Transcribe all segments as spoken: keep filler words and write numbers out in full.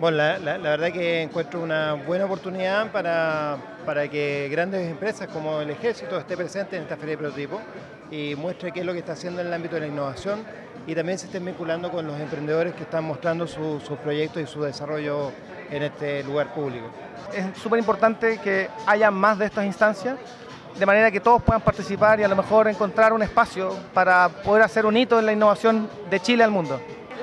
Bueno, la, la, la verdad que encuentro una buena oportunidad para, para que grandes empresas como el Ejército esté presente en esta feria de prototipo y muestre qué es lo que está haciendo en el ámbito de la innovación y también se estén vinculando con los emprendedores que están mostrando su, sus proyectos y su desarrollo en este lugar público. Es súper importante que haya más de estas instancias, de manera que todos puedan participar y a lo mejor encontrar un espacio para poder hacer un hito en la innovación de Chile al mundo.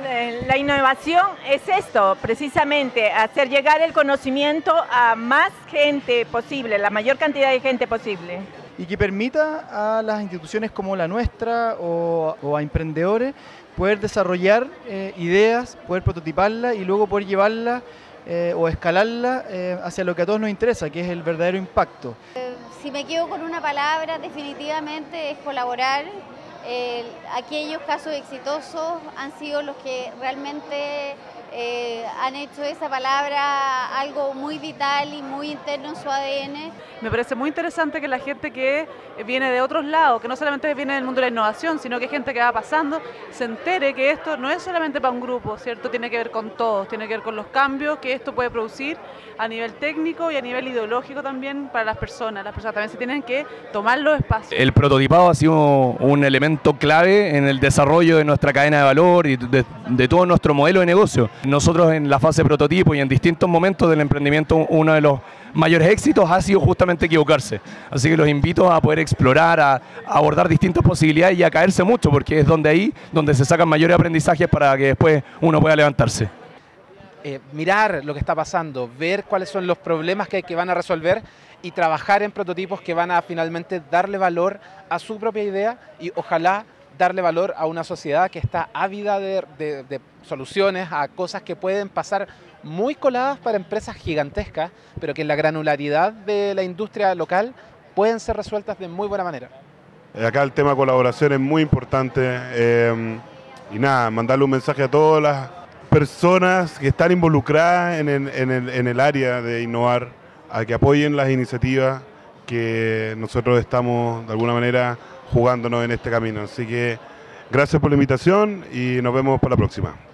La innovación es esto, precisamente, hacer llegar el conocimiento a más gente posible, la mayor cantidad de gente posible. Y que permita a las instituciones como la nuestra o, o a emprendedores poder desarrollar eh, ideas, poder prototiparlas y luego poder llevarlas eh, o escalarlas eh, hacia lo que a todos nos interesa, que es el verdadero impacto. Eh, si me quedo con una palabra, definitivamente es colaborar. Eh, aquellos casos exitosos han sido los que realmente eh, han hecho esa palabra algo muy vital y muy interno en su A D N. Me parece muy interesante que la gente que viene de otros lados, que no solamente viene del mundo de la innovación, sino que gente que va pasando, se entere que esto no es solamente para un grupo, ¿cierto? Tiene que ver con todos, tiene que ver con los cambios que esto puede producir a nivel técnico y a nivel ideológico también para las personas. Las personas también se tienen que tomar los espacios. El prototipado ha sido un elemento clave en el desarrollo de nuestra cadena de valor y de, de todo nuestro modelo de negocio. Nosotros en la fase prototipo y en distintos momentos del emprendimiento, uno de los mayores éxitos ha sido justamente equivocarse. Así que los invito a poder explorar, a, a abordar distintas posibilidades y a caerse mucho, porque es donde ahí donde se sacan mayores aprendizajes para que después uno pueda levantarse. Eh, mirar lo que está pasando, ver cuáles son los problemas que, que van a resolver y trabajar en prototipos que van a finalmente darle valor a su propia idea y ojalá darle valor a una sociedad que está ávida de, de, de soluciones a cosas que pueden pasar muy coladas para empresas gigantescas, pero que en la granularidad de la industria local pueden ser resueltas de muy buena manera. Acá el tema de colaboración es muy importante eh, y nada, mandarle un mensaje a todas las personas que están involucradas en el, en el, en el área de innovar, a que apoyen las iniciativas que nosotros estamos de alguna manera jugándonos en este camino. Así que gracias por la invitación y nos vemos para la próxima.